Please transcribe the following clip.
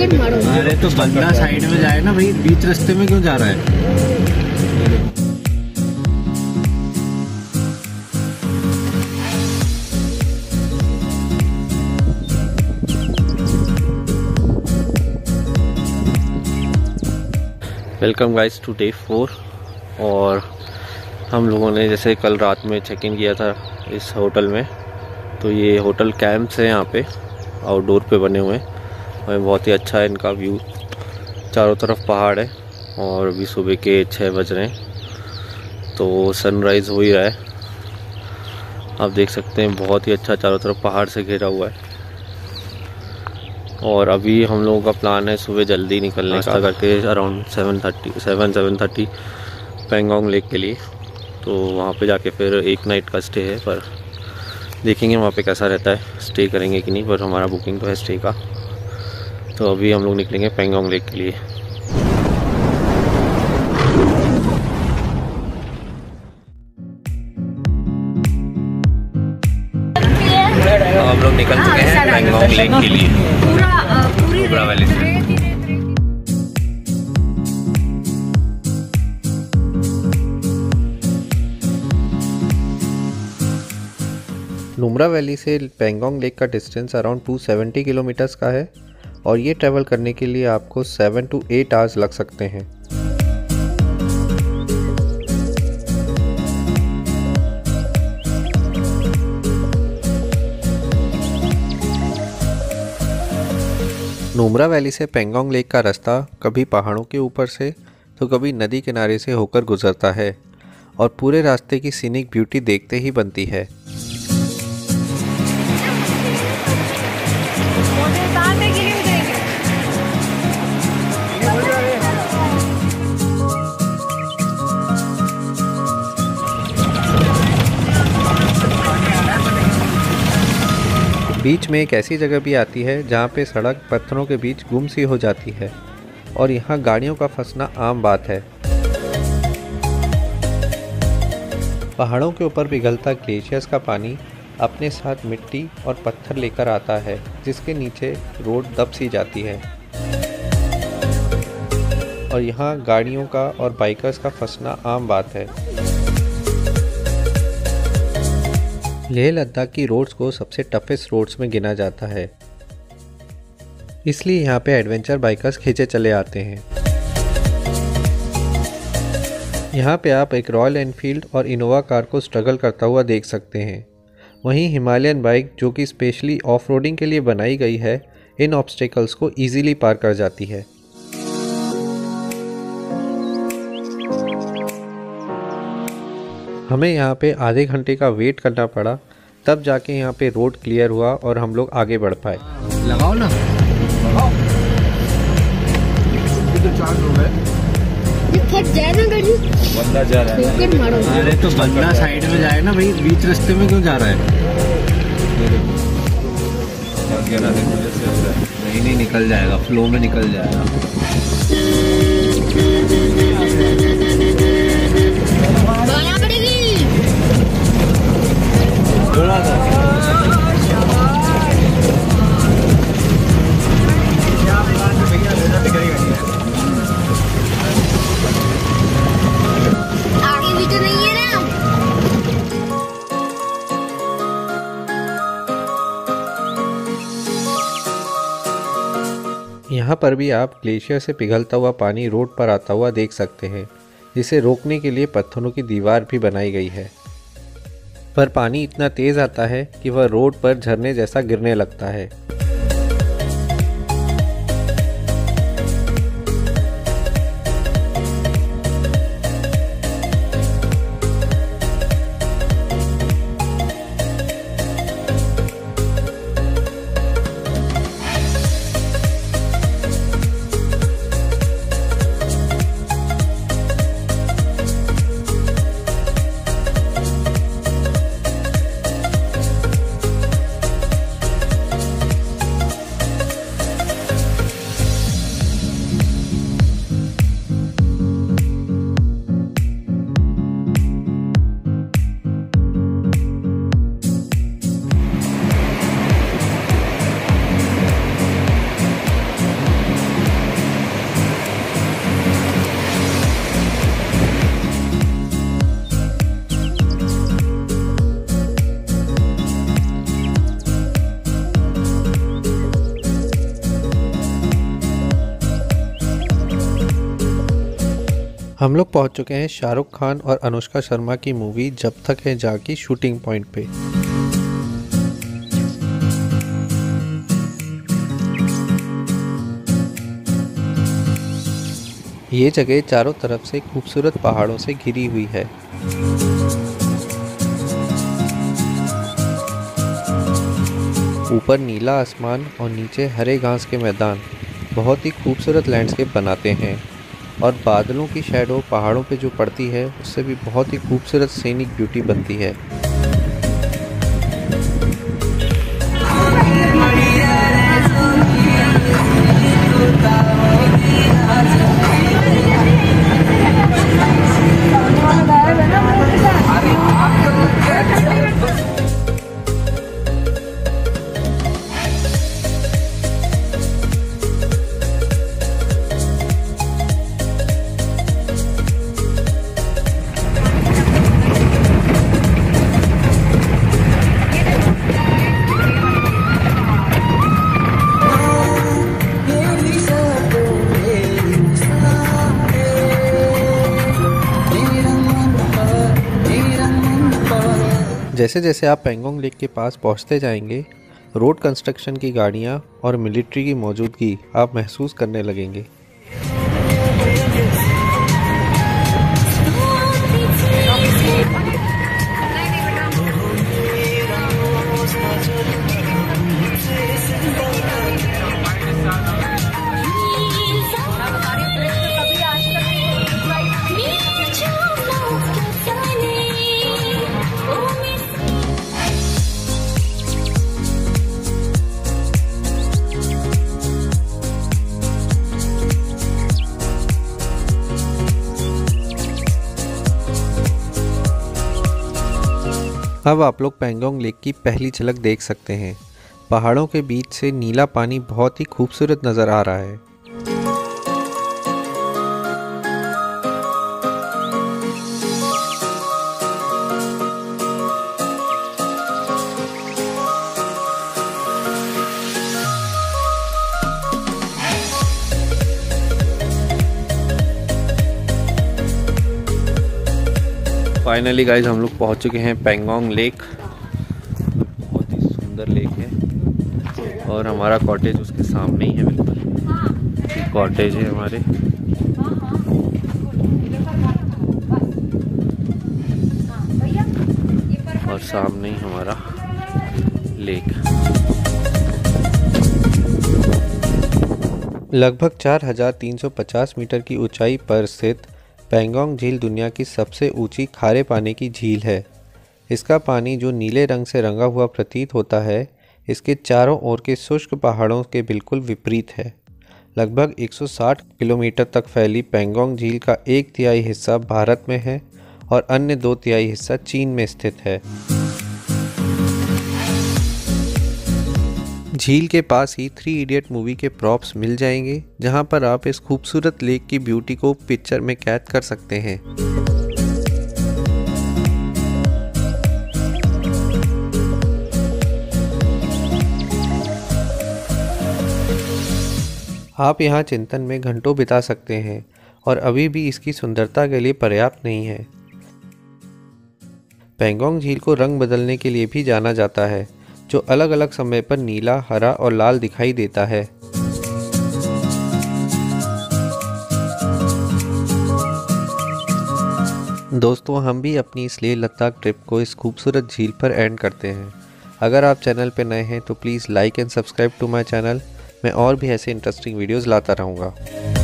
अरे तो बंदा साइड में जाए ना भाई, बीच रास्ते में क्यों जा रहा है? Welcome guys today 4। और हम लोगों ने जैसे कल रात में चेक इन किया था इस होटल में, तो ये होटल कैंप्स है यहाँ पे, आउटडोर पे बने हुए हैं और बहुत ही अच्छा है इनका व्यू। चारों तरफ पहाड़ है और अभी सुबह के 6 बज रहे हैं तो सनराइज़ हो ही रहा है। आप देख सकते हैं बहुत ही अच्छा चारों तरफ पहाड़ से घिरा हुआ है। और अभी हम लोगों का प्लान है सुबह जल्दी निकलने का, करके अराउंड 7:30 पेंगोंग लेक के लिए। तो वहाँ पे जाके फिर एक नाइट का स्टे है, पर देखेंगे वहाँ पे कैसा रहता है, स्टे करेंगे कि नहीं। पर हमारा बुकिंग तो है स्टे का। तो अभी हम लोग निकलेंगे पेंगोंग लेक के लिए। तो हम लोग निकल चुके हैं पेंगोंग लेक के लिए, नुब्रा वैली से। नुब्रा वैली से पेंगोंग लेक का डिस्टेंस अराउंड 270 किलोमीटर्स का है और ये ट्रैवल करने के लिए आपको 7 to 8 आवर्स लग सकते हैं। नुब्रा वैली से पेंगोंग लेक का रास्ता कभी पहाड़ों के ऊपर से तो कभी नदी किनारे से होकर गुजरता है और पूरे रास्ते की सीनिक ब्यूटी देखते ही बनती है। बीच में एक ऐसी जगह भी आती है जहाँ पे सड़क पत्थरों के बीच गुम सी हो जाती है और यहाँ गाड़ियों का फंसना आम बात है। पहाड़ों के ऊपर पिघलता ग्लेशियर्स का पानी अपने साथ मिट्टी और पत्थर लेकर आता है, जिसके नीचे रोड दब सी जाती है और यहाँ गाड़ियों का और बाइकर्स का फंसना आम बात है। लेह लद्दाख की रोड्स को सबसे टफेस्ट रोड्स में गिना जाता है, इसलिए यहाँ पे एडवेंचर बाइकर्स खींचे चले आते हैं। यहाँ पे आप एक रॉयल एनफील्ड और इनोवा कार को स्ट्रगल करता हुआ देख सकते हैं। वहीं हिमालयन बाइक, जो कि स्पेशली ऑफ रोडिंग के लिए बनाई गई है, इन ऑब्स्टेकल्स को ईजिली पार कर जाती है। हमें यहाँ पे आधे घंटे का वेट करना पड़ा, तब जाके यहाँ पे रोड क्लियर हुआ और हम लोग आगे बढ़ पाए। लगाओ ना, लगाओ। तो 4 लोग हैं। ये फट जाए ना गाड़ी। बंदा जा रहा है। अरे तो बंदा साइड में जाए ना भाई, बीच रास्ते में क्यों जा रहा है? नहीं निकल जाएगा, फ्लो में निकल जाएगा। थोड़ा सा आगे भी तो नहीं है ना। यहाँ पर भी आप ग्लेशियर से पिघलता हुआ पानी रोड पर आता हुआ देख सकते हैं, जिसे रोकने के लिए पत्थरों की दीवार भी बनाई गई है। पर पानी इतना तेज आता है कि वह रोड पर झरने जैसा गिरने लगता है। हम लोग पहुंच चुके हैं शाहरुख खान और अनुष्का शर्मा की मूवी जब तक है जा की शूटिंग पॉइंट पे। ये जगह चारों तरफ से खूबसूरत पहाड़ों से घिरी हुई है। ऊपर नीला आसमान और नीचे हरे घास के मैदान बहुत ही खूबसूरत लैंडस्केप बनाते हैं और बादलों की शैडो पहाड़ों पे जो पड़ती है उससे भी बहुत ही खूबसूरत सीनिक ब्यूटी बनती है। जैसे जैसे आप पेंगोंग लेक के पास पहुंचते जाएंगे, रोड कंस्ट्रक्शन की गाड़ियां और मिलिट्री की मौजूदगी आप महसूस करने लगेंगे। अब आप लोग पेंगोंग लेक की पहली झलक देख सकते हैं। पहाड़ों के बीच से नीला पानी बहुत ही खूबसूरत नज़र आ रहा है। फाइनली गाइज हम लोग पहुंच चुके हैं पेंगोंग लेक। बहुत ही सुंदर लेक है और हमारा कॉटेज उसके सामने ही है। बिल्कुल कॉटेज है हमारे। और सामने ही हमारा लेक। लगभग 4350 मीटर की ऊंचाई पर स्थित पेंगोंग झील दुनिया की सबसे ऊंची खारे पानी की झील है। इसका पानी जो नीले रंग से रंगा हुआ प्रतीत होता है, इसके चारों ओर के शुष्क पहाड़ों के बिल्कुल विपरीत है। लगभग 160 किलोमीटर तक फैली पेंगोंग झील का 1/3 हिस्सा भारत में है और अन्य 2/3 हिस्सा चीन में स्थित है। झील के पास ही 3 इडियट मूवी के प्रॉप्स मिल जाएंगे, जहां पर आप इस खूबसूरत लेक की ब्यूटी को पिक्चर में कैद कर सकते हैं। आप यहां चिंतन में घंटों बिता सकते हैं और अभी भी इसकी सुंदरता के लिए पर्याप्त नहीं है। पेंगोंग झील को रंग बदलने के लिए भी जाना जाता है, जो अलग अलग समय पर नीला, हरा और लाल दिखाई देता है। दोस्तों, हम भी अपनी इस लेह लद्दाख ट्रिप को इस खूबसूरत झील पर एंड करते हैं। अगर आप चैनल पर नए हैं तो please like and subscribe to my channel. मैं और भी ऐसे इंटरेस्टिंग वीडियोस लाता रहूँगा।